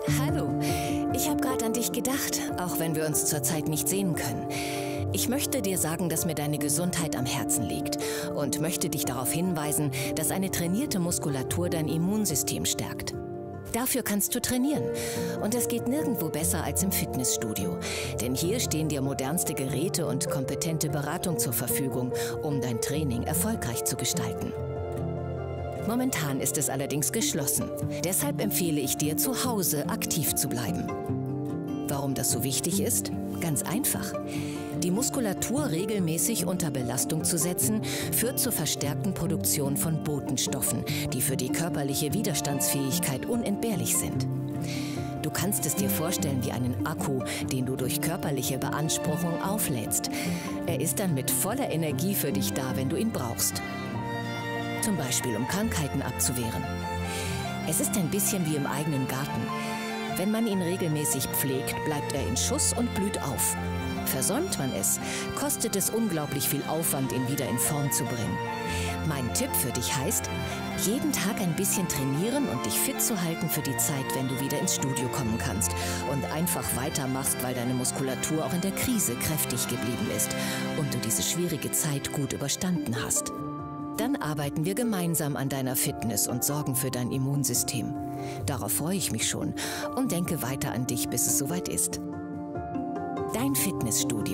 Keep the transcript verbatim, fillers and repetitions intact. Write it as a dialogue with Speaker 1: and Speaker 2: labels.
Speaker 1: Hallo, ich habe gerade an dich gedacht, auch wenn wir uns zurzeit nicht sehen können. Ich möchte dir sagen, dass mir deine Gesundheit am Herzen liegt und möchte dich darauf hinweisen, dass eine trainierte Muskulatur dein Immunsystem stärkt. Dafür kannst du trainieren und es geht nirgendwo besser als im Fitnessstudio, denn hier stehen dir modernste Geräte und kompetente Beratung zur Verfügung, um dein Training erfolgreich zu gestalten. Momentan ist es allerdings geschlossen. Deshalb empfehle ich dir, zu Hause aktiv zu bleiben. Warum das so wichtig ist? Ganz einfach. Die Muskulatur regelmäßig unter Belastung zu setzen, führt zur verstärkten Produktion von Botenstoffen, die für die körperliche Widerstandsfähigkeit unentbehrlich sind. Du kannst es dir vorstellen wie einen Akku, den du durch körperliche Beanspruchung auflädst. Er ist dann mit voller Energie für dich da, wenn du ihn brauchst. Zum Beispiel, um Krankheiten abzuwehren. Es ist ein bisschen wie im eigenen Garten. Wenn man ihn regelmäßig pflegt, bleibt er in Schuss und blüht auf. Versäumt man es, kostet es unglaublich viel Aufwand, ihn wieder in Form zu bringen. Mein Tipp für dich heißt, jeden Tag ein bisschen trainieren und dich fit zu halten für die Zeit, wenn du wieder ins Studio kommen kannst und einfach weitermachst, weil deine Muskulatur auch in der Krise kräftig geblieben ist und du diese schwierige Zeit gut überstanden hast. Dann arbeiten wir gemeinsam an deiner Fitness und sorgen für dein Immunsystem. Darauf freue ich mich schon und denke weiter an dich, bis es soweit ist. Dein Fitnessstudio.